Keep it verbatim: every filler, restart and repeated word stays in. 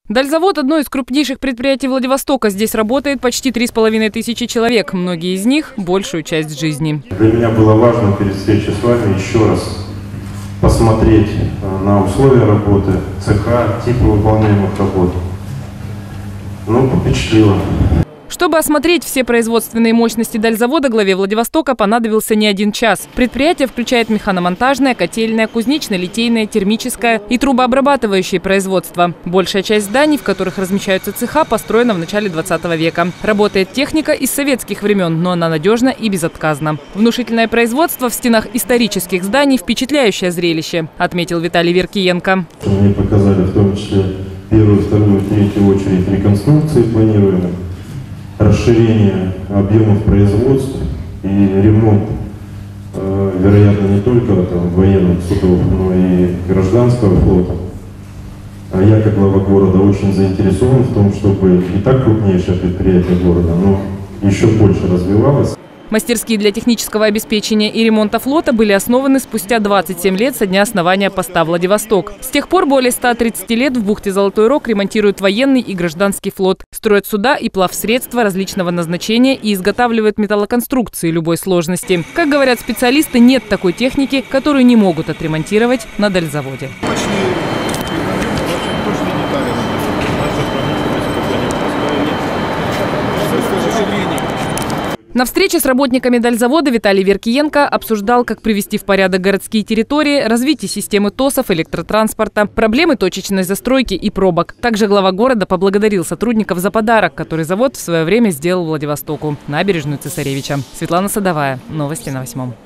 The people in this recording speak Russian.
Дальзавод – одно из крупнейших предприятий Владивостока. Здесь работает почти три с половиной тысячи человек. Многие из них – большую часть жизни. Для меня было важно перед встречей с вами еще раз посмотреть на условия работы, цеха, типы выполняемых работ. Ну, впечатлило. Чтобы осмотреть все производственные мощности Дальзавода, главе Владивостока понадобился не один час. Предприятие включает механомонтажное, котельное, кузнечно-литейное, термическое и трубообрабатывающее производство. Большая часть зданий, в которых размещаются цеха, построена в начале двадцатого века. Работает техника из советских времен, но она надежна и безотказна. Внушительное производство в стенах исторических зданий – впечатляющее зрелище, отметил Виталий Веркиенко. Мне показали в том числе первую, вторую, третью очередь реконструкции планируемых, расширение объемов производства и ремонт, э, вероятно, не только там, военных судов, но и гражданского флота. А я, как глава города, очень заинтересован в том, чтобы и так крупнейшее предприятие города, но еще больше развивалось. Мастерские для технического обеспечения и ремонта флота были основаны спустя двадцать семь лет со дня основания поста «Владивосток». С тех пор более ста тридцати лет в бухте Золотой Рог ремонтируют военный и гражданский флот, строят суда и плавсредства различного назначения и изготавливают металлоконструкции любой сложности. Как говорят специалисты, нет такой техники, которую не могут отремонтировать на Дальзаводе. На встрече с работниками Дальзавода Виталий Веркиенко обсуждал, как привести в порядок городские территории, развитие системы ТОСов, электротранспорта, проблемы точечной застройки и пробок. Также глава города поблагодарил сотрудников за подарок, который завод в свое время сделал Владивостоку – набережную Цесаревича. Светлана Садовая. Новости на восьмом.